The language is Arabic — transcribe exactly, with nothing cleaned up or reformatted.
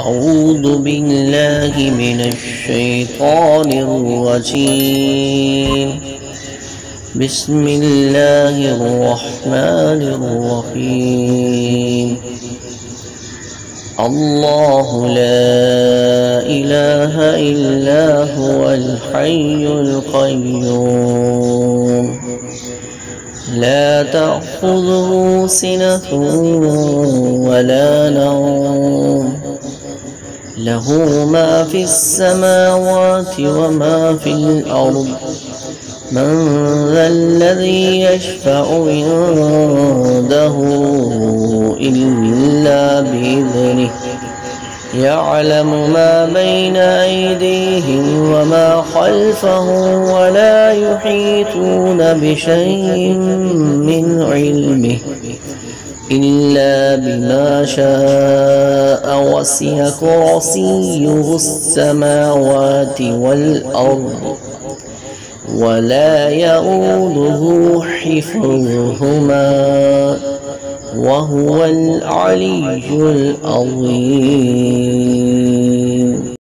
أعوذ بالله من الشيطان الرجيم. بسم الله الرحمن الرحيم. الله لا إله إلا هو الحي القيوم لا تأخذه سنة ولا نوم له ما في السماوات وما في الأرض من ذا الذي يشفع عنده إلا بإذنه يعلم ما بين أيديهم وما خلفهم ولا يحيطون بشيء من علمه إلا بما شاء وسع كرسيه السماوات والأرض ولا يؤوده حفظهما وهو العلي العظيم.